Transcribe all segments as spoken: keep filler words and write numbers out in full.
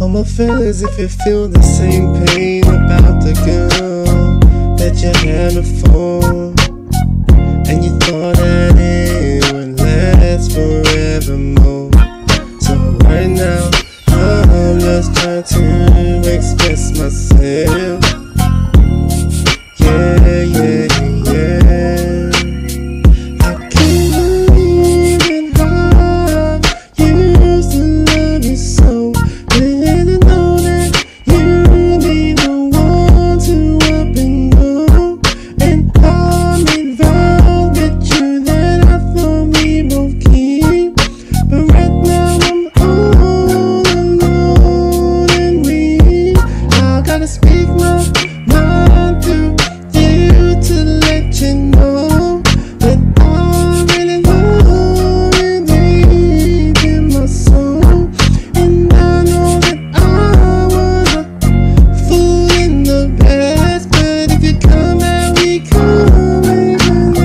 All my feelings if you feel the same pain about the girl that you had before, and you thought that it would last forevermore. So right now I'm just trying to express myself. Yeah, yeah, yeah. I can't believe in how you used to love me so. Didn't know that you'd be the one to up and go. And I'm involved with you that I thought we both keep. But right now I'm all alone and weak. I gotta speak my mind through you to let you know that I'm really lonely deep in my soul. And I know that I was a fool in the past, but if you come out, we come even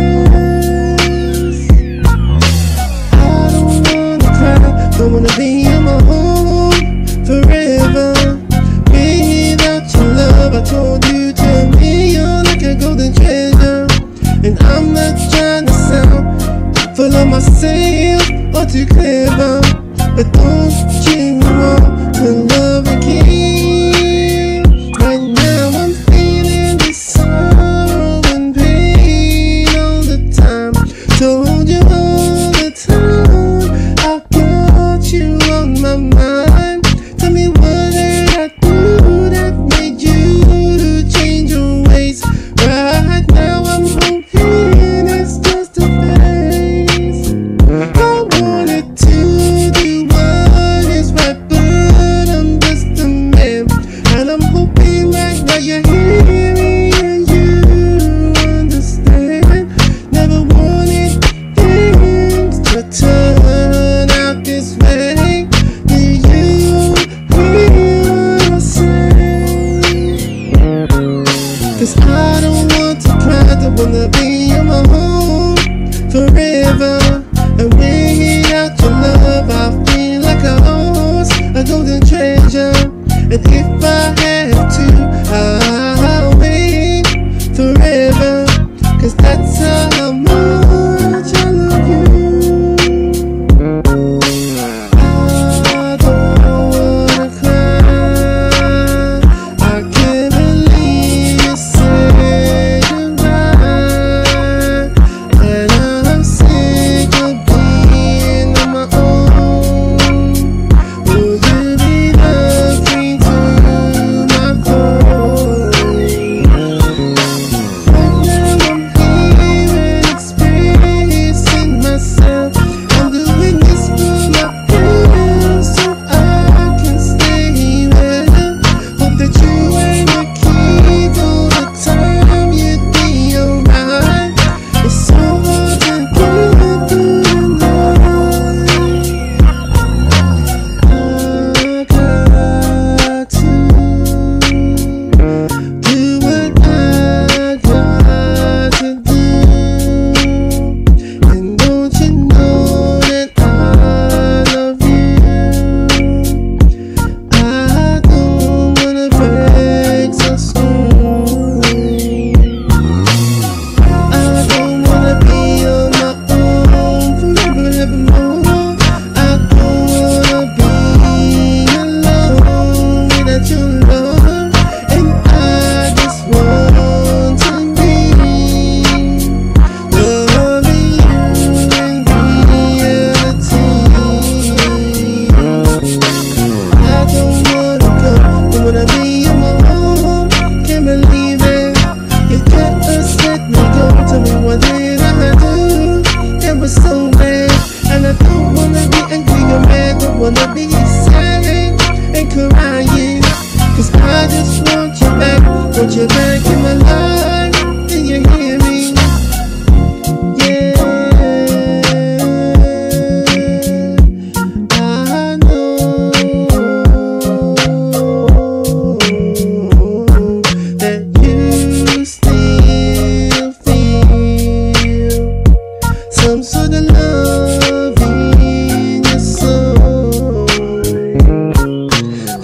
less. I don't wanna cry, don't wanna be in my home forever without your love. I told you to me you're like a golden treasure, and I'm not trying to sound full of myself or too clever, but don't you want to love again? Right now I'm feeling this sorrow and pain all the time. Told you all the time I got you on my mind. Tell me what did I do that made you to change your ways? Right now I'm hoping it's just a phase. I wanted to do what is right, but I'm just a man, and I'm hoping right now you hear me and you understand. Never wanted things to turn out this way. Do you hear what I say? Cause I don't want to cry, don't wanna be in my home forever. And without your love I feel like I lost a golden treasure. And if I have to, I'll wait forever, cause that's how much I love you. I don't wanna cry, I can't believe you said goodbye, and I'm sick of being on my own. Will you be the king to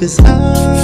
Cause I